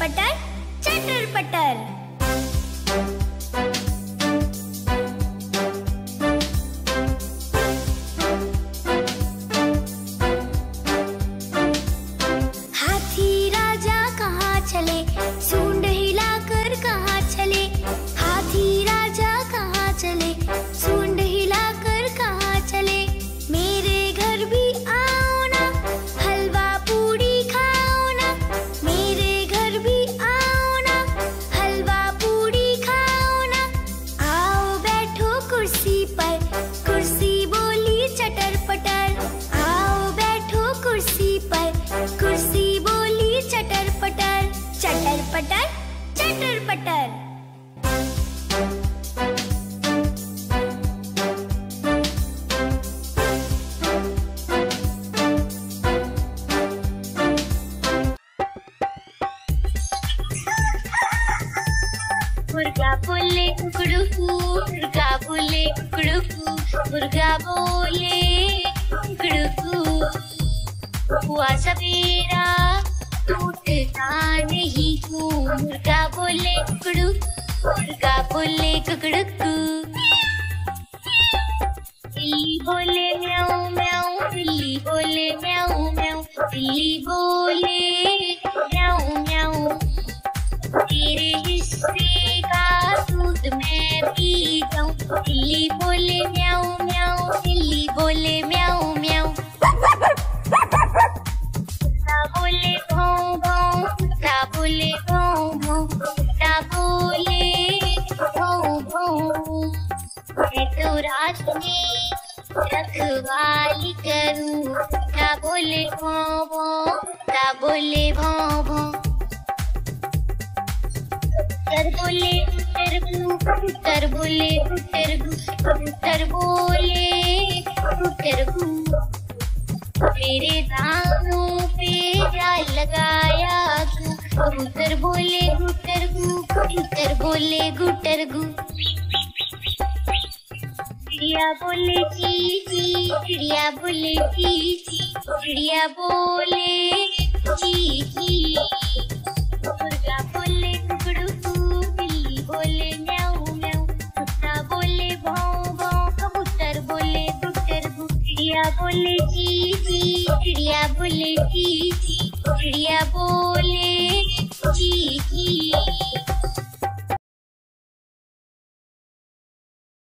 पटर चटर पटर। हाथी राजा कहाँ चले, सूंड हिलाकर कहाँ चले। हाथी राजा कहाँ चले, सूंड हिलाकर कहाँ चले। मेरे घर भी आओ ना, हलवा पूड़ी खाओ ना। मेरे घर भी आओ ना, हलवा पूड़ी खाओ ना। आओ बैठो कुर्सी पर, कुर्सी बोली चटर पटर। आओ बैठो कुर्सी पर, कुर्सी बोली चटर पटर। चटर पटर चटर पटर। मुर्गा बोले कुकड़ू, मुर्गा बोले कुकड़ू, मुर्गा बोले कुकड़ू। हुआ सवेरा टूटता नहीं हूँ। मुर्गा बोले कुकड़ू, मुर्गा बोले कुकड़ू। बिल्ली बोले म्याऊं म्याऊं, बिल्ली बोले म्याऊं म्याऊं, बिल्ली बोले म्याऊं म्याऊं। तेरे हिस्से का दूध मैं पी जाऊं। बिल्ली बोले म्याऊं म्याऊं, बिल्ली बोले म्याऊं म्याऊं। कुत्ता बोले भौं भौं, कुत्ता बोले भौं भौं, कुत्ता बोले भौं भौं। मैं तो रात में रखवाली करूं। कुत्ता बोले भौं भौं, कुत्ता बोले भौं भौं। कबूतर बोले टुटरगू, कबूतर बोले टुटरगू, कबूतर बोले टुटरगू। मेरे दानों पे जाल लगाया तू। कबूतर बोले गुटरगू, कबूतर बोले गुटरगू। चिड़िया बोले ची ची, चिड़िया बोले ची ची, चिड़िया बोले ची ची। मुर्गा बोले कुकड़ू, बिल्ली बोले म्याऊं म्याऊं, कुत्ता बोले भौं भौं, कबूतर बोले गुटरगू। चिड़िया बोले ची ची, चिड़िया बोले ची ची, चिड़िया बोले ची ची।